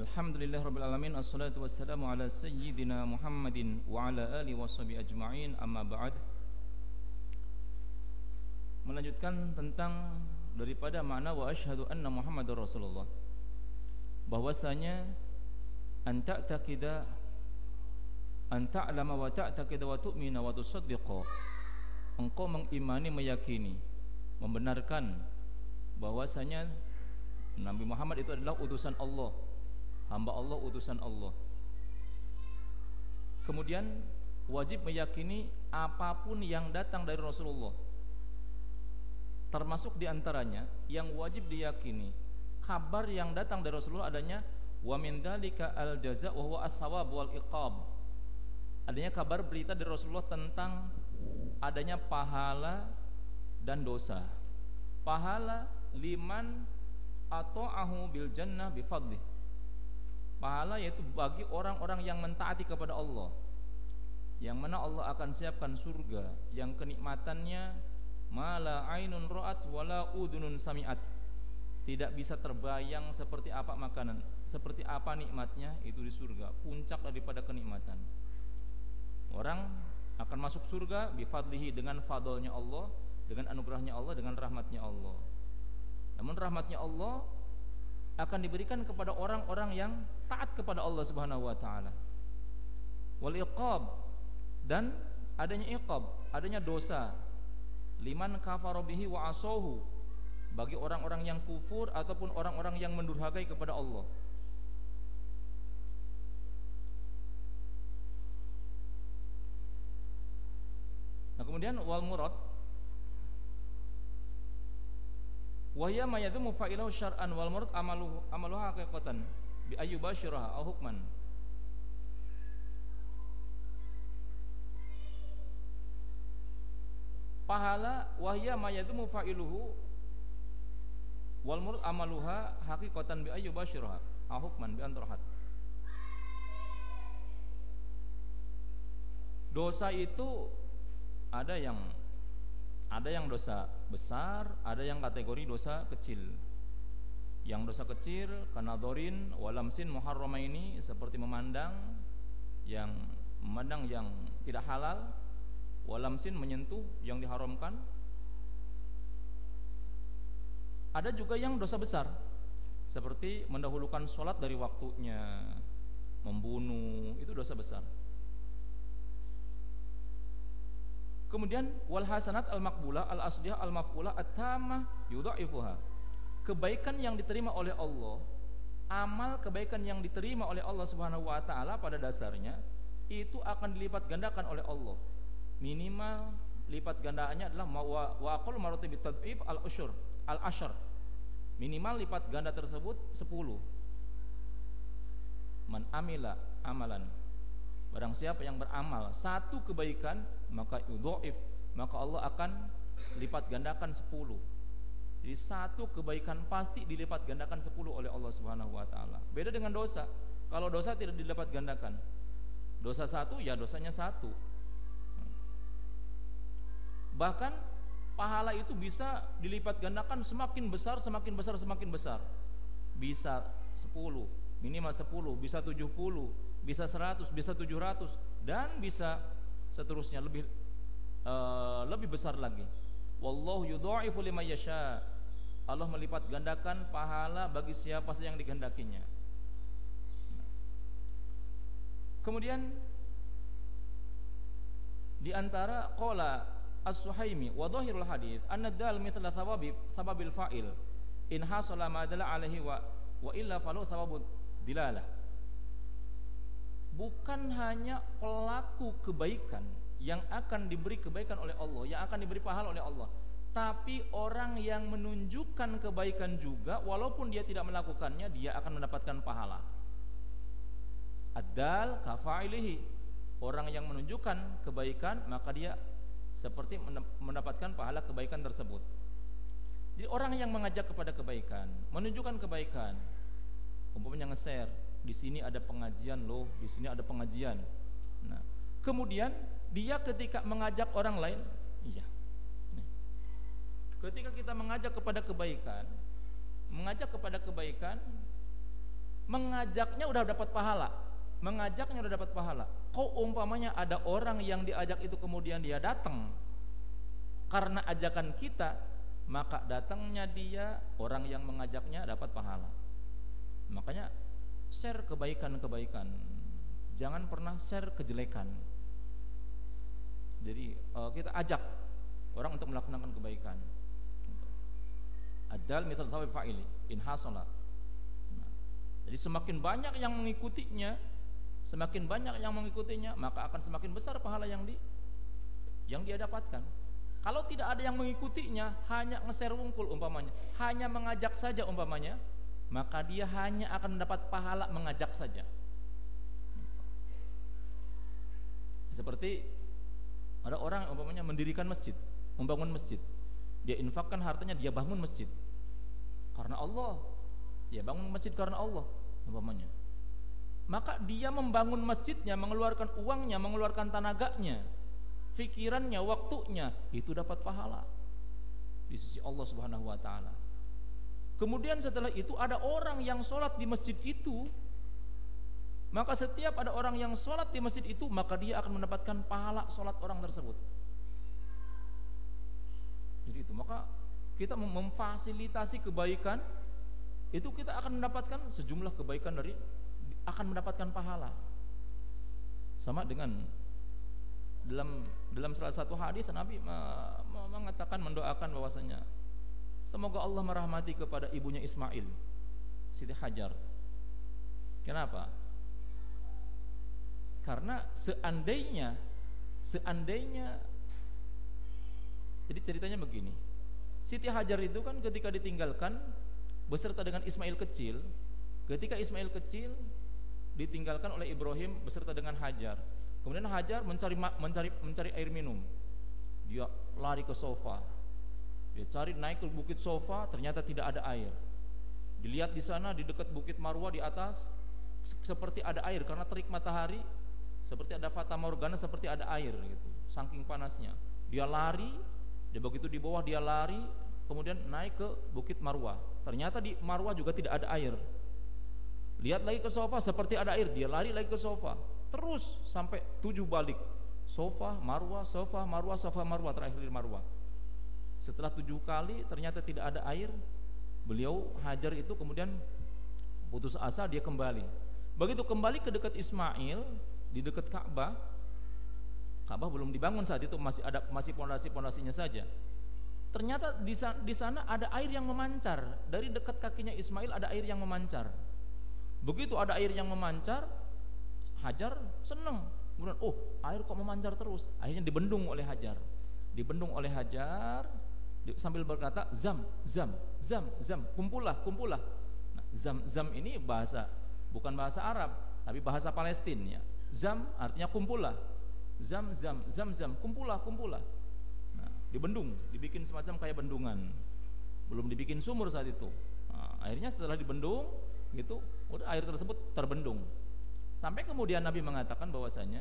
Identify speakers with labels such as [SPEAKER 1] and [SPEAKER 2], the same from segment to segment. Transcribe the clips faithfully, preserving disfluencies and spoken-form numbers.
[SPEAKER 1] Alhamdulillah Rabbil Alamin. Assalatu wassalamu ala Sayyidina Muhammadin wa ala alihi washabihi ajma'in. Amma ba'd. Melanjutkan tentang daripada makna wa asyhadu anna Muhammadar Rasulullah, bahwasanya an ta'taqida an ta'lama wa ta'taqida wa tu'mina wa tusaddiqa, engkau mengimani, meyakini, membenarkan bahwasanya Nabi Muhammad itu adalah utusan Allah, hamba Allah, utusan Allah. Kemudian wajib meyakini apapun yang datang dari Rasulullah, termasuk diantaranya yang wajib diyakini kabar yang datang dari Rasulullah adanya wa min dzalika al jaza wa huwa as-sawab wal iqab, adanya kabar berita dari Rasulullah tentang adanya pahala dan dosa. Pahala liman ata'ahu bil jannah bi fadlih, pahala yaitu bagi orang-orang yang mentaati kepada Allah, yang mana Allah akan siapkan surga yang kenikmatannya mala ainun ra'at wala udunun sami'at, tidak bisa terbayang seperti apa makanan, seperti apa nikmatnya itu di surga, puncak daripada kenikmatan. Orang akan masuk surga bi fadlihi, dengan fadlnya Allah, dengan anugerahnya Allah, dengan rahmatnya Allah. Namun rahmatnya Allah akan diberikan kepada orang-orang yang taat kepada Allah Subhanahu wa taala. Wal iqab, dan adanya iqab, adanya dosa, liman kafara bihi wa asahu, bagi orang-orang yang kufur ataupun orang-orang yang mendurhakai kepada Allah. Nah, kemudian wal murad wa hiya ma yadhmu fa'ilahu syar'an wal murad amaluhu amaluha haqiqatan bi ayyubashiraha aw hukman. Pahala wa hiya ma yadhmu fa'iluhu wal murad amaluha haqiqatan bi ayyubashiraha aw hukman bi antarhat. Dosa itu ada yang ada yang dosa besar, ada yang kategori dosa kecil. Yang dosa kecil kanadorin walamsin muharramaini, seperti memandang yang memandang yang tidak halal, walamsin menyentuh yang diharamkan. Ada juga yang dosa besar, seperti mendahulukan sholat dari waktunya, membunuh, itu dosa besar. Kemudian wal hasanat al maqbulah al asliyah al maf'ulah at-tamah yudha'ifuha, kebaikan yang diterima oleh Allah, amal kebaikan yang diterima oleh Allah Subhanahu wa taala pada dasarnya itu akan dilipat gandakan oleh Allah. Minimal lipat gandaannya adalah wa aqall maratib tad'if al usyur al asyar, minimal lipat ganda tersebut sepuluh. Man amila amalan, barang siapa yang beramal satu kebaikan, maka yudhaif, maka Allah akan lipat gandakan sepuluh. Jadi satu kebaikan pasti dilipat gandakan sepuluh oleh Allah Subhanahu wa taala. Beda dengan dosa. Kalau dosa tidak dilipat gandakan. Dosa satu ya dosanya satu. Bahkan pahala itu bisa dilipat gandakan semakin besar, semakin besar, semakin besar. Bisa sepuluh, minimal sepuluh, bisa tujuh puluh, bisa seratus, bisa tujuh ratus, dan bisa seterusnya lebih uh, lebih besar lagi. Wallahu yudha'ifu liman yasha, Allah melipat gandakan pahala bagi siapa saja yang dikehendakinya. Kemudian di antara qala as-Suhaimi wa dhahirul hadits anna dal mithla thawabi thawabil fa'il in hasala ma dalla alaihi wa wa illa falu thawabud dilalah. Bukan hanya pelaku kebaikan yang akan diberi kebaikan oleh Allah, yang akan diberi pahala oleh Allah, tapi orang yang menunjukkan kebaikan juga, walaupun dia tidak melakukannya, dia akan mendapatkan pahala. Ad-dal kafa'ilihi, orang yang menunjukkan kebaikan, maka dia seperti mendapatkan pahala kebaikan tersebut. Jadi orang yang mengajak kepada kebaikan, menunjukkan kebaikan, umpamanya nge-share, di sini ada pengajian loh, di sini ada pengajian. Nah, kemudian dia ketika mengajak orang lain, iya. Ketika kita mengajak kepada kebaikan, mengajak kepada kebaikan, mengajaknya udah dapat pahala, mengajaknya udah dapat pahala. Kok umpamanya ada orang yang diajak itu kemudian dia datang karena ajakan kita, maka datangnya dia, orang yang mengajaknya dapat pahala. Makanya share kebaikan-kebaikan, jangan pernah share kejelekan. Jadi uh, kita ajak orang untuk melaksanakan kebaikan. Adal mithal thawabi fa'ili in hasala. Nah, jadi semakin banyak yang mengikutinya, semakin banyak yang mengikutinya, maka akan semakin besar pahala yang di yang dia dapatkan. Kalau tidak ada yang mengikutinya, hanya nge-share wungkul umpamanya, hanya mengajak saja umpamanya, maka dia hanya akan mendapat pahala mengajak saja. Seperti ada orang umpamanya mendirikan masjid, membangun masjid, dia infakkan hartanya, dia bangun masjid karena Allah, dia bangun masjid karena Allah umpamanya, maka dia membangun masjidnya, mengeluarkan uangnya, mengeluarkan tenaganya, pikirannya, waktunya, itu dapat pahala di sisi Allah Subhanahu wa taala. Kemudian setelah itu ada orang yang sholat di masjid itu, maka setiap ada orang yang sholat di masjid itu, maka dia akan mendapatkan pahala sholat orang tersebut. Jadi itu, maka kita memfasilitasi kebaikan, itu kita akan mendapatkan sejumlah kebaikan dari, akan mendapatkan pahala. Sama dengan dalam dalam salah satu hadis Nabi mengatakan, mendoakan bahwasanya semoga Allah merahmati kepada ibunya Ismail, Siti Hajar. Kenapa? Karena seandainya seandainya jadi ceritanya begini, Siti Hajar itu kan ketika ditinggalkan beserta dengan Ismail kecil, ketika Ismail kecil ditinggalkan oleh Ibrahim beserta dengan Hajar. Kemudian Hajar mencari mencari mencari air minum. Dia lari ke sofa. Dia cari naik ke bukit sofa, ternyata tidak ada air. Dilihat di sana di dekat bukit Marwah di atas seperti ada air karena terik matahari, seperti ada fata morgana, seperti ada air gitu. Saking panasnya. Dia lari, dia begitu di bawah dia lari, kemudian naik ke bukit Marwah. Ternyata di Marwah juga tidak ada air. Lihat lagi ke sofa seperti ada air, dia lari lagi ke sofa. Terus sampai tujuh balik, sofa, marwah, sofa, marwah, sofa, marwah, terakhir di marwah. Setelah tujuh kali ternyata tidak ada air, beliau Hajar itu kemudian putus asa, dia kembali. Begitu kembali ke dekat Ismail, di dekat Ka'bah, Ka'bah belum dibangun saat itu, masih ada masih pondasi-pondasinya saja. Ternyata di sana, di sana ada air yang memancar, dari dekat kakinya Ismail ada air yang memancar. Begitu ada air yang memancar, Hajar senang, kemudian oh air kok memancar terus, akhirnya dibendung oleh Hajar, dibendung oleh Hajar sambil berkata zam, zam, zam, zam, kumpullah, kumpullah. Nah, zam, zam ini bahasa bukan bahasa Arab, tapi bahasa Palestina. Ya. Zam artinya kumpullah, zam, zam, zam, zam, kumpullah, kumpullah. Nah, dibendung, dibikin semacam kayak bendungan, belum dibikin sumur saat itu. Nah, akhirnya setelah dibendung, gitu, udah air tersebut terbendung. Sampai kemudian Nabi mengatakan bahwasanya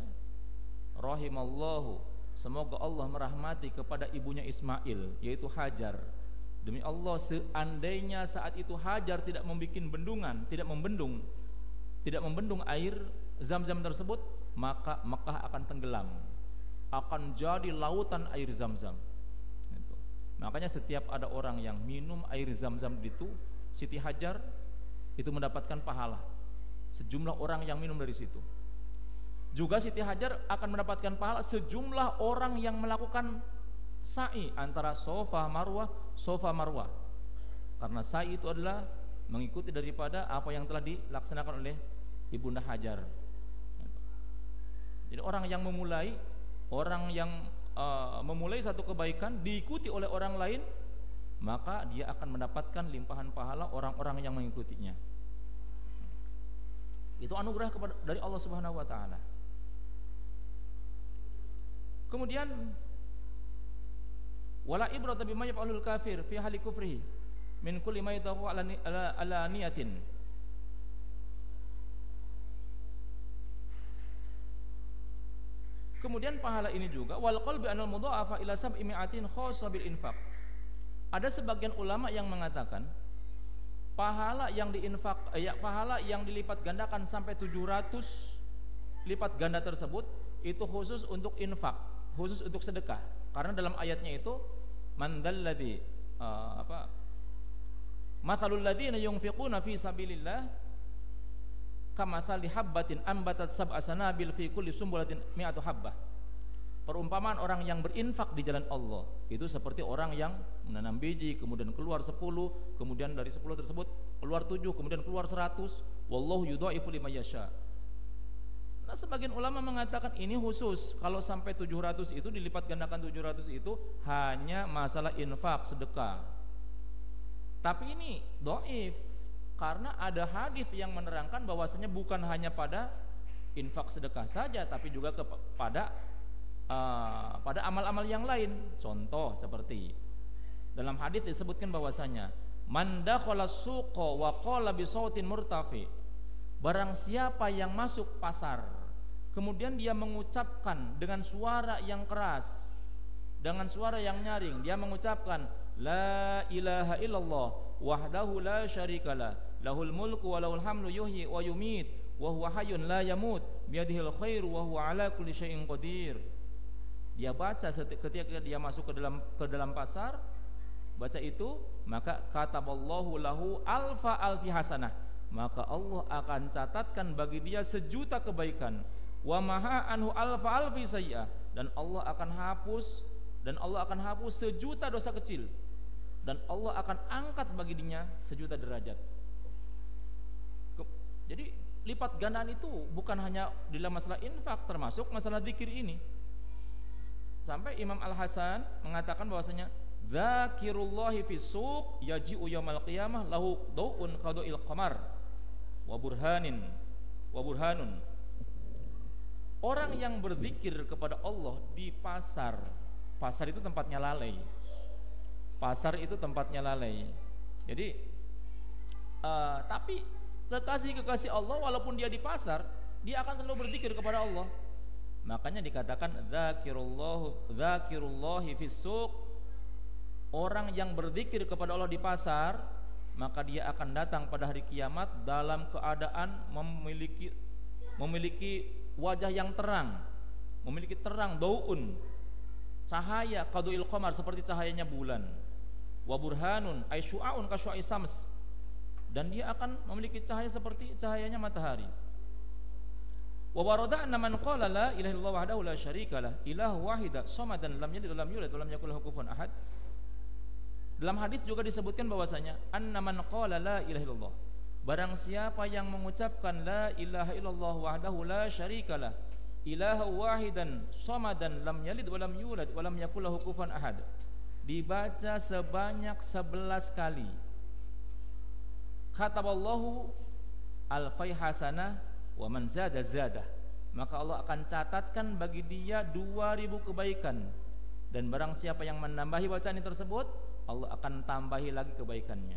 [SPEAKER 1] rahimallahu, semoga Allah merahmati kepada ibunya Ismail, yaitu Hajar. Demi Allah, seandainya saat itu Hajar tidak membuat bendungan, tidak membendung, tidak membendung air Zam-Zam tersebut, maka Mekah akan tenggelam, akan jadi lautan air Zam-Zam. Gitu. Makanya setiap ada orang yang minum air Zam-Zam itu, Siti Hajar itu mendapatkan pahala. Sejumlah orang yang minum dari situ. Juga Siti Hajar akan mendapatkan pahala sejumlah orang yang melakukan sa'i antara Sofa Marwah, Sofa Marwah. Karena sa'i itu adalah mengikuti daripada apa yang telah dilaksanakan oleh Ibunda Hajar. Jadi orang yang memulai, orang yang uh, memulai satu kebaikan diikuti oleh orang lain, maka dia akan mendapatkan limpahan pahala orang-orang yang mengikutinya. Itu anugerah kepada dari Allah Subhanahu wa taala. Kemudian wala ibrata bima yaf'alul kafir fi hali kufrihi min kulli ma yatahu ala, ala, ala niyatin. Kemudian pahala ini juga wal qalbi anal mudha'afa ila sab'i mi'atin khassa bil infaq. Ada sebagian ulama yang mengatakan pahala yang diinfak eh, ya, pahala yang dilipat gandakan sampai tujuh ratus lipat ganda tersebut itu khusus untuk infak, khusus untuk sedekah. Karena dalam ayatnya itu man dzalladzi uh, apa mathalul ladzina yunfiquna fi sabilillah kamathali habbatin ambatat sab'a sanabil fi kulli sumbulatin mi'atu habbah. Perumpamaan orang yang berinfak di jalan Allah itu seperti orang yang menanam biji, kemudian keluar sepuluh, kemudian dari sepuluh tersebut keluar tujuh, kemudian keluar seratus. Wallahu yudha'ifu liman yasha. Nah, sebagian ulama mengatakan ini khusus, kalau sampai tujuh ratus itu dilipat gandakan tujuh ratus itu hanya masalah infak, sedekah. Tapi ini dhaif karena ada hadis yang menerangkan bahwasanya bukan hanya pada infak sedekah saja, tapi juga kepada Uh, pada amal-amal yang lain. Contoh seperti dalam hadis disebutkan bahwasanya man dakhala suqa wa qala bi sautin murtafi, barang siapa yang masuk pasar kemudian dia mengucapkan dengan suara yang keras, dengan suara yang nyaring, dia mengucapkan la ilaha illallah wahdahu la syarikalah lahul mulku wa lahul hamdu yuhyi wa yumit wa huwa hayyun la yamut biyadihil khairu wa huwa ala kulli syai'in qadir. Dia baca ketika dia masuk ke dalam ke dalam pasar, baca itu, maka kataballahu lahu alfa alfi hasanah, maka Allah akan catatkan bagi dia sejuta kebaikan. Wa maha anhu alfa alfi sayyi'ah, dan Allah akan hapus dan Allah akan hapus sejuta dosa kecil, dan Allah akan angkat bagi dia sejuta derajat. Jadi lipat gandaan itu bukan hanya dalam masalah infak, termasuk masalah zikir ini. Sampai Imam Al-Hasan mengatakan bahwasanya zakirullahi fis suq yaji'u yaumal qiyamah lahu dau'un qada'il qamar wa burhanin wa burhanun. Orang yang berzikir kepada Allah di pasar, pasar itu tempatnya lalai. Pasar itu tempatnya lalai. Jadi uh, tapi kekasih-kekasih Allah walaupun dia di pasar, dia akan selalu berzikir kepada Allah. Makanya dikatakan dzakirullahu dzakirullahi fis suq, orang yang berzikir kepada Allah di pasar, maka dia akan datang pada hari kiamat dalam keadaan memiliki memiliki wajah yang terang, memiliki terang, dauun, cahaya qaduil qamar, seperti cahayanya bulan, wa burhanun ay syu'aun ka syu'ai sams, dan dia akan memiliki cahaya seperti cahayanya matahari. Wa warada anna man qala la ilaha illallah wahdahu la syarikalah ilahu wahida shamadan lam yalid wa lam yulad wa lam yakul lahu kufuwan ahad. Dalam hadis juga disebutkan bahwasanya anna man qala la ilaha illallah, barang siapa yang mengucapkan la ilaha illallah wahdahu la syarikalah ilahu wahidan shamadan lam yalid wa lam yulad wa lam yakul lahu kufuwan ahad, dibaca sebanyak sebelas kali, kataballahu alfai hasanah wa man zada zada, maka Allah akan catatkan bagi dia dua ribu kebaikan, dan barang siapa yang menambahi bacaan tersebut Allah akan tambahi lagi kebaikannya.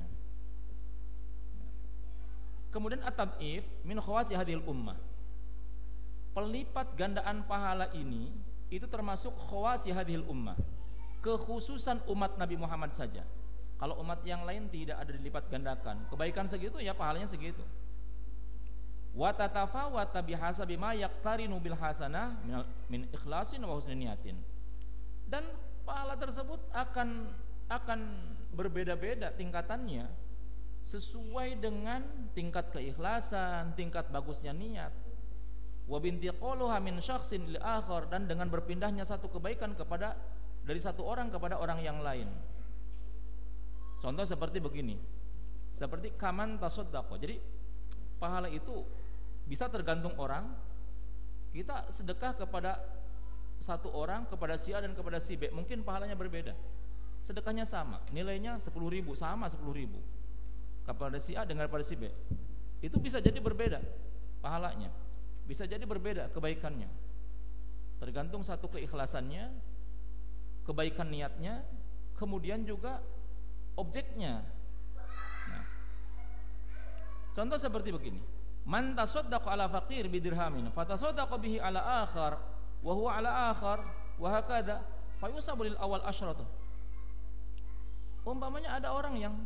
[SPEAKER 1] Kemudian at-tad'if min khawasi hadhil ummah, pelipat gandaan pahala ini itu termasuk khawasi hadhil ummah, kekhususan umat Nabi Muhammad saja. Kalau umat yang lain tidak ada dilipat gandakan kebaikan segitu, ya pahalanya segitu. Wa tatafawata bihasabi ma yaqtarinu bil hasanah min ikhlasin wa husni niyatin, dan pahala tersebut akan akan berbeda-beda tingkatannya sesuai dengan tingkat keikhlasan, tingkat bagusnya niat. Wa bintiqaluha min syakhsin lil akhar, dan dengan berpindahnya satu kebaikan kepada dari satu orang kepada orang yang lain. Contoh seperti begini, seperti kaman tasaddaqo. Jadi pahala itu bisa tergantung orang. Kita sedekah kepada satu orang, kepada si A dan kepada si B, mungkin pahalanya berbeda. Sedekahnya sama, nilainya sepuluh ribu, sama sepuluh ribu kepada si A dengan kepada si B. Itu bisa jadi berbeda pahalanya, bisa jadi berbeda kebaikannya, tergantung satu keikhlasannya, kebaikan niatnya, kemudian juga objeknya. Nah, contoh seperti begini, man tasaddaqa ala faqir bidirhamin fatasaddaqa bihi ala akhar wa huwa ala akhar wa hakadha fa yusabu lil awal asyratu. Umpamanya ada orang yang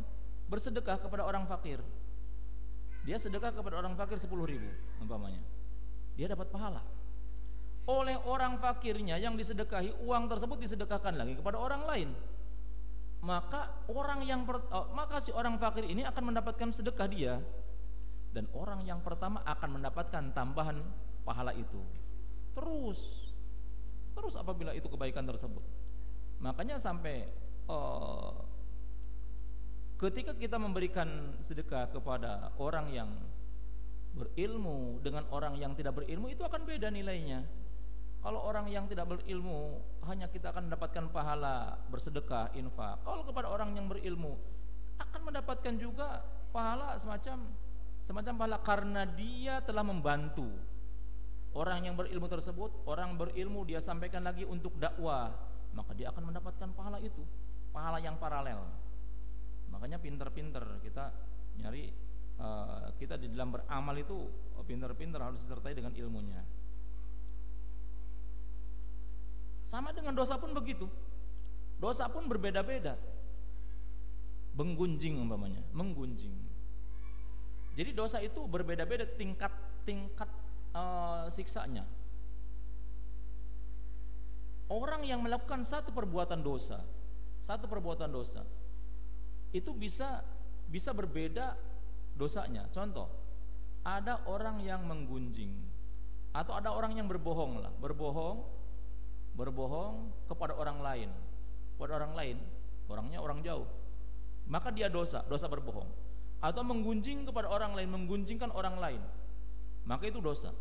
[SPEAKER 1] bersedekah kepada orang fakir, dia sedekah kepada orang fakir sepuluh ribu umpamanya, dia dapat pahala. Oleh orang fakirnya yang disedekahi, uang tersebut disedekahkan lagi kepada orang lain, maka orang yang per, oh, maka si orang fakir ini akan mendapatkan sedekah dia, dan orang yang pertama akan mendapatkan tambahan pahala itu. Terus, terus apabila itu kebaikan tersebut, makanya sampai uh, ketika kita memberikan sedekah kepada orang yang berilmu dengan orang yang tidak berilmu, itu akan beda nilainya. Kalau orang yang tidak berilmu, hanya kita akan mendapatkan pahala bersedekah, infak. Kalau kepada orang yang berilmu, akan mendapatkan juga pahala semacam semacam pahala karena dia telah membantu orang yang berilmu tersebut. Orang berilmu dia sampaikan lagi untuk dakwah, maka dia akan mendapatkan pahala itu, pahala yang paralel. Makanya pinter-pinter kita nyari, uh, kita di dalam beramal itu pinter-pinter harus disertai dengan ilmunya. Sama dengan dosa pun begitu. Dosa pun berbeda-beda. Menggunjing umpamanya, menggunjing. Jadi dosa itu berbeda-beda tingkat-tingkat uh, siksanya. Orang yang melakukan satu perbuatan dosa, satu perbuatan dosa, itu bisa bisa berbeda dosanya. Contoh, ada orang yang menggunjing, atau ada orang yang berbohong lah, berbohong. berbohong kepada orang lain, kepada orang lain, orangnya orang jauh, maka dia dosa, dosa berbohong. Atau menggunjing kepada orang lain, menggunjingkan orang lain, maka itu dosa.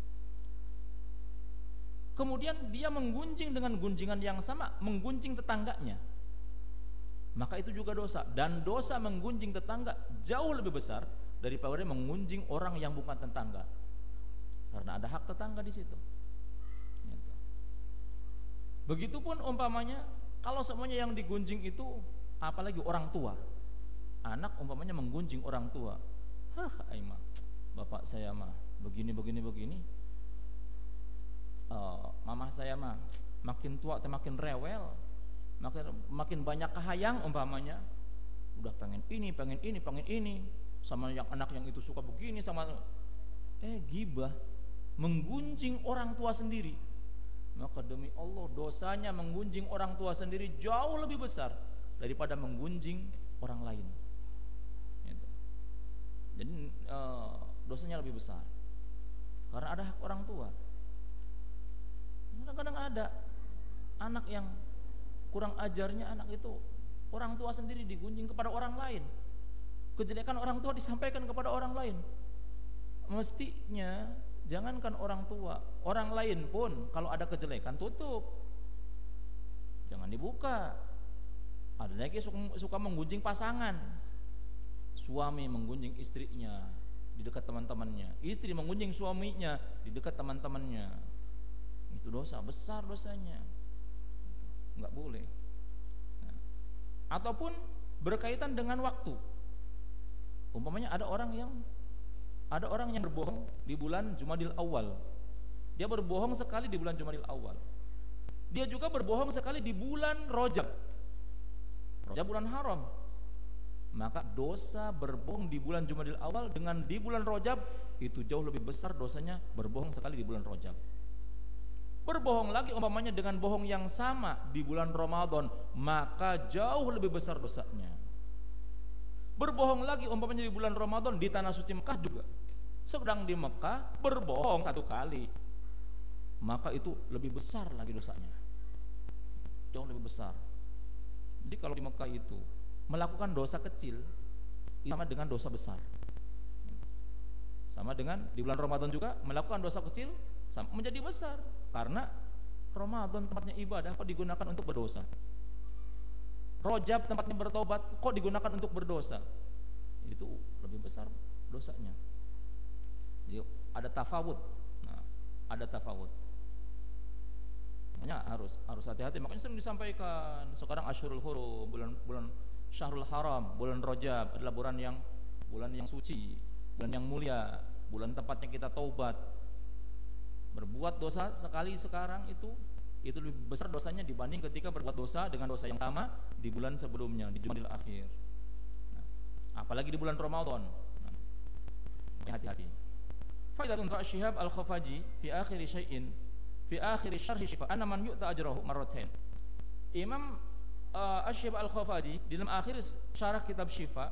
[SPEAKER 1] Kemudian dia menggunjing dengan gunjingan yang sama, menggunjing tetangganya, maka itu juga dosa. Dan dosa menggunjing tetangga jauh lebih besar daripada menggunjing orang yang bukan tetangga, karena ada hak tetangga di situ. Begitupun umpamanya kalau semuanya yang digunjing itu, apalagi orang tua, anak umpamanya menggunjing orang tua, hah, aima, bapak saya mah begini begini begini, uh, mamah saya mah makin tua makin rewel, makin makin banyak kahayang umpamanya, udah pengen ini pengen ini pengen ini, sama yang anak yang itu suka begini sama, eh gibah, menggunjing orang tua sendiri. Maka demi Allah dosanya menggunjing orang tua sendiri jauh lebih besar daripada menggunjing orang lain. Jadi e, dosanya lebih besar karena ada hak orang tua. Kadang-kadang ada anak yang kurang ajarnya, anak itu orang tua sendiri digunjing kepada orang lain, kejelekan orang tua disampaikan kepada orang lain. Mestinya jangankan orang tua, orang lain pun kalau ada kejelekan tutup, jangan dibuka. Ada lagi suka, suka menggunjing pasangan, suami menggunjing istrinya di dekat teman-temannya, istri menggunjing suaminya di dekat teman-temannya. Itu dosa besar dosanya, nggak boleh. Nah, ataupun berkaitan dengan waktu, umpamanya ada orang yang Ada orang yang berbohong di bulan Jumadil Awal. Dia berbohong sekali di bulan Jumadil Awal. Dia juga berbohong sekali di bulan Rajab. Rajab bulan haram. Maka dosa berbohong di bulan Jumadil Awal dengan di bulan Rajab itu jauh lebih besar dosanya berbohong sekali di bulan Rajab. Berbohong lagi umpamanya dengan bohong yang sama di bulan Ramadan, maka jauh lebih besar dosanya. Berbohong lagi umpamanya di bulan Ramadan di tanah suci Mekah juga, sedang di Mekah berbohong satu kali, maka itu lebih besar lagi dosanya, jauh lebih besar. Jadi kalau di Mekah itu melakukan dosa kecil sama dengan dosa besar, sama dengan di bulan Ramadan juga melakukan dosa kecil sama menjadi besar, karena Ramadan tempatnya ibadah kok digunakan untuk berdosa. Rajab tempatnya bertobat kok digunakan untuk berdosa, itu lebih besar dosanya. Jadi ada tafawud, nah, ada tafawud. Makanya harus harus hati-hati. Makanya sering disampaikan sekarang Asyurul Hurum, bulan bulan Syahrul Haram, bulan Rajab adalah bulan yang bulan yang suci, bulan yang mulia, bulan tempatnya kita taubat. Berbuat dosa sekali sekarang itu itu lebih besar dosanya dibanding ketika berbuat dosa dengan dosa yang sama di bulan sebelumnya, di Jumadil Akhir. Nah, apalagi di bulan Ramadan. Nah, hati-hati. Faidatun Pak Syihab Al-Khafaji fi akhir syai'in fi akhir syarh Syifa anna man yu'ta ajrahu marratain. Imam uh, Asy-Syihab Al-Khafaji di dalam akhir syarah kitab Syifa,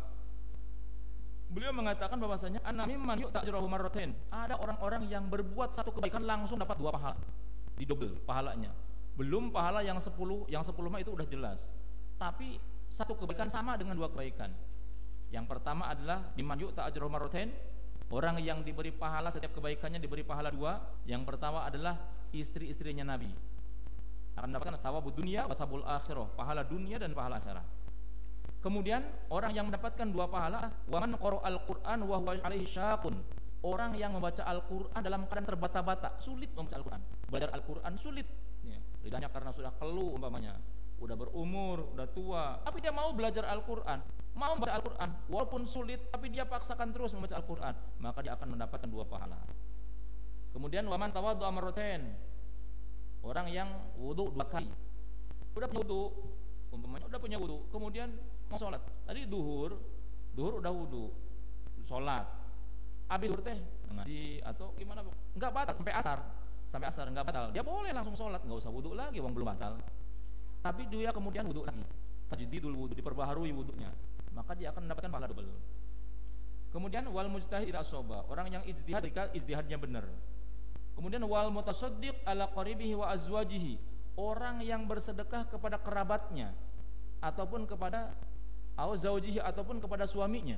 [SPEAKER 1] beliau mengatakan bahwasanya anna mimman yu'ta ajrahu marratain, ada orang-orang yang berbuat satu kebaikan langsung dapat dua pahala, didobel pahalanya. Belum pahala yang sepuluh, yang sepuluh mah itu udah jelas. Tapi satu kebaikan sama dengan dua kebaikan. Yang pertama adalah mimman yu'ta ajrahu marratain, orang yang diberi pahala setiap kebaikannya diberi pahala dua. Yang pertama adalah istri-istrinya Nabi akan mendapatkan thawabud dunia wa thawabul akhirah, pahala dunia dan pahala akhirat. Kemudian orang yang mendapatkan dua pahala, wa man qara'al Qur'an wa huwa alaihi syaqun, orang yang membaca Al-Qur'an dalam keadaan terbata-bata, sulit membaca Al-Qur'an. Belajar Al-Qur'an sulit, ya, lidahnya karena sudah keluh umpamanya, udah berumur, udah tua, tapi dia mau belajar Al-Qur'an, mau membaca Al-Qur'an, walaupun sulit, tapi dia paksakan terus membaca Al-Qur'an, maka dia akan mendapatkan dua pahala. Kemudian wa man tawaddu'a marratain, orang yang wudu dua kali, udah punya wudu, umpamanya udah punya wudu, kemudian mau sholat, tadi duhur, duhur udah wudu, sholat, habis duhur teh ngaji atau gimana, nggak batal sampai asar, sampai asar nggak batal, dia boleh langsung sholat, nggak usah wudu lagi, wong belum batal. Tapi dia kemudian wudu lagi, tajdidul wudu, diperbaharui wudunya, maka dia akan mendapatkan pahala double. Kemudian wal mujtahid ila asoba, orang yang ijtihad jika ijtihadnya benar. Kemudian wal mutasaddiq ala qaribihi wa azwajihi, orang yang bersedekah kepada kerabatnya ataupun kepada au zaujihi ataupun kepada suaminya.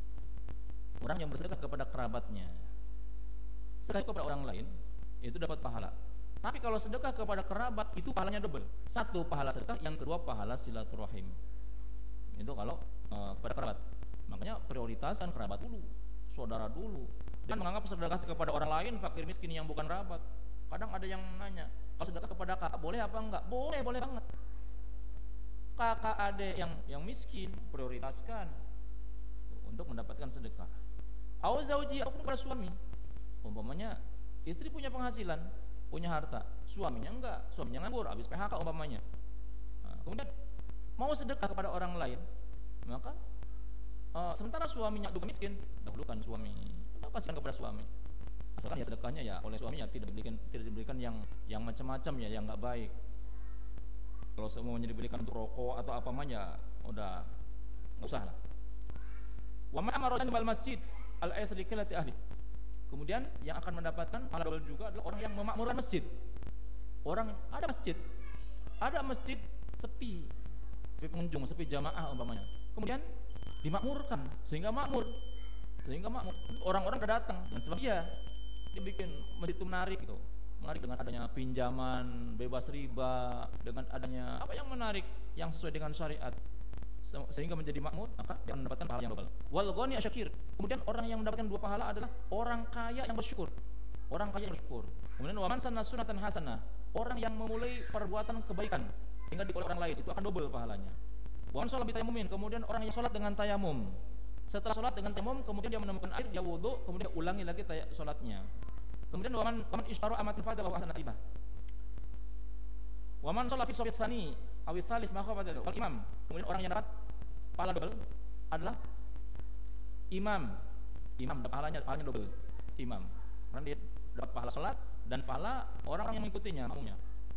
[SPEAKER 1] Orang yang bersedekah kepada kerabatnya, sedekah kepada orang lain itu dapat pahala. Tapi kalau sedekah kepada kerabat itu pahalanya double. Satu pahala sedekah, yang kedua pahala silaturahim. Itu kalau uh, kepada kerabat. Makanya prioritaskan kerabat dulu, saudara dulu. Dan menganggap sedekah kepada orang lain, fakir miskin yang bukan kerabat. Kadang ada yang nanya, kalau sedekah kepada kakak boleh apa enggak? Boleh, boleh banget. Kakak adik yang yang miskin prioritaskan untuk mendapatkan sedekah. Au zauji ataupun kepada suami. Umpamanya istri punya penghasilan, punya harta, suaminya enggak, suaminya nganggur, habis P H K umpamanya. Nah, kemudian mau sedekah kepada orang lain, maka uh, sementara suaminya juga miskin, dahulukan suami. Kasihkan kepada suami, asalkan ya sedekahnya ya oleh suaminya, tidak diberikan tidak diberikan yang yang macam-macam ya, yang nggak baik. Kalau semuanya diberikan untuk rokok atau apa namanya, udah nggak usah lah. Wa ma amarotan bal masjid al aisrikilati ahli. Kemudian yang akan mendapatkan pahala double juga adalah orang yang memakmurkan masjid. Orang ada masjid, ada masjid sepi, sepi pengunjung, sepi jamaah umpamanya. Kemudian dimakmurkan sehingga makmur. Sehingga orang-orang udah datang, dan sebab dia dibikin masjid itu menarik gitu, menarik dengan adanya pinjaman bebas riba, dengan adanya apa yang menarik yang sesuai dengan syariat, sehingga menjadi makmur, maka dia akan mendapatkan pahala yang double. Wal ghani asyakir, kemudian orang yang mendapatkan dua pahala adalah orang kaya yang bersyukur, orang kaya yang bersyukur. Kemudian waman sanna sunatan hasanah, orang yang memulai perbuatan kebaikan sehingga dioleh orang lain, itu akan double pahalanya. Waman sholat bitayamumin, kemudian orang yang sholat dengan tayamum. Setelah sholat dengan tayamum, kemudian dia menemukan air, dia wudu, kemudian dia ulangi lagi sholatnya. Kemudian waman waman ishtara amatin fadha wa hasanat ibah. Waman sholat fi shaffi tsani aw tsalits maka pada wal imam. Kemudian orang yang dapat pahala double adalah imam. Imam dapat pahalanya, pahalanya double. Imam. Karena dia dapat pahala sholat dan pahala orang yang mengikutinya, makmumnya.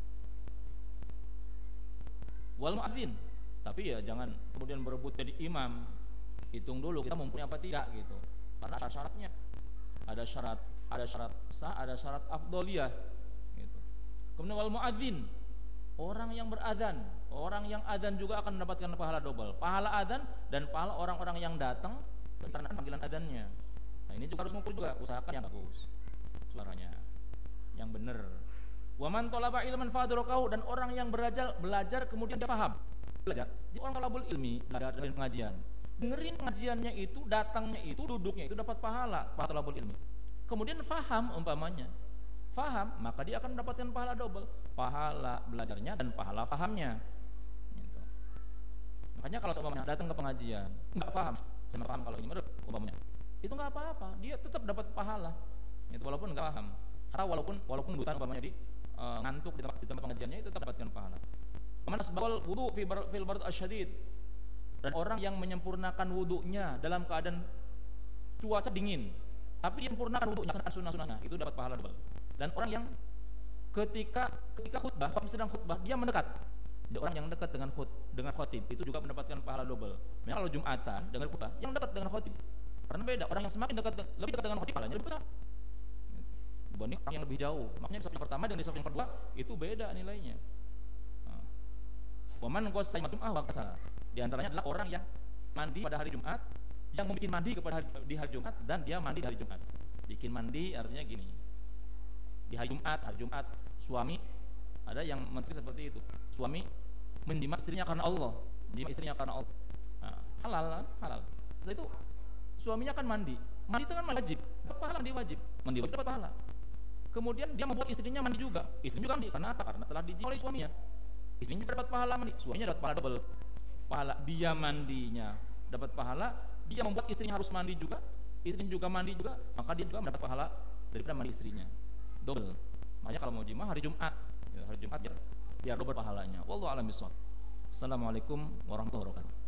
[SPEAKER 1] Wal muadzin. Tapi ya jangan kemudian berebut jadi imam. Hitung dulu kita mempunyai apa tidak gitu, karena ada syaratnya, ada syarat, ada syarat sah, ada syarat afdoliyah gitu. Kemudian wal muadzin, orang yang beradzan, orang yang adzan juga akan mendapatkan pahala double, pahala adzan dan pahala orang-orang yang datang karena panggilan adzannya. Nah ini juga harus mengukur juga, usahakan yang bagus suaranya, yang benar. Waman tolaba ilman fadrokahu, dan orang yang belajar belajar kemudian dia paham, belajar. Jadi orang talabul ilmi, belajar dari pengajian, dengerin pengajiannya itu, datangnya itu, duduknya itu dapat pahala, pahala talabul ilmi. Kemudian faham umpamanya, faham, maka dia akan mendapatkan pahala double, pahala belajarnya dan pahala fahamnya. Gitu. Makanya kalau umpamanya datang ke pengajian, nggak paham, saya nggak paham kalau ini menurut umpamanya, itu nggak apa-apa, dia tetap dapat pahala. Itu walaupun nggak paham, atau walaupun walaupun buta umpamanya di uh, ngantuk di tempat, di tempat pengajiannya itu tetap dapatkan pahala. Kemana sebab wudu fil bard asyadid. Dan orang yang menyempurnakan wudhunya dalam keadaan cuaca dingin, tapi dia sempurnakan wudhunya, sunnah-sunnahnya, itu dapat pahala double. Dan orang yang ketika ketika khutbah, khutbah sedang khutbah, dia mendekat. Jadi orang yang dekat dengan khut dengan khotib itu juga mendapatkan pahala double. Memang kalau Jumatan dengan khutbah, yang dekat dengan khotib, karena beda. Orang yang semakin dekat, lebih dekat dengan khotib, pahalanya lebih besar dibanding orang yang lebih jauh. Makanya di saf yang pertama dan di saf yang kedua itu beda nilainya. Waman qasai Jum'ah wa qasala. Di antaranya adalah orang yang mandi pada hari Jumat, yang membuat mandi kepada hari, di hari Jumat, dan dia mandi di hari Jumat. Bikin mandi artinya gini. Di hari Jumat, hari Jumat suami ada yang menteri seperti itu. Suami menjima istrinya karena Allah, menjima istrinya karena Allah. Nah, halal, halal. Setelah itu suaminya akan mandi. Mandi itu kan wajib, dapat pahala mandi wajib. Mandi wajib dapat pahala. Kemudian dia membuat istrinya mandi juga. Istrinya juga mandi karena apa? Karena telah dijima oleh suaminya. Istrinya dapat pahala mandi, suaminya dapat pahala double. Pahala dia mandinya dapat pahala, dia membuat istrinya harus mandi juga, istrinya juga mandi juga, maka dia juga mendapat pahala daripada mandi istrinya. Double. Makanya kalau mau jima hari Jumat, ya, hari Jumat biar, biar double pahalanya. Wallahu a'lam bishawab. Assalamualaikum warahmatullahi wabarakatuh.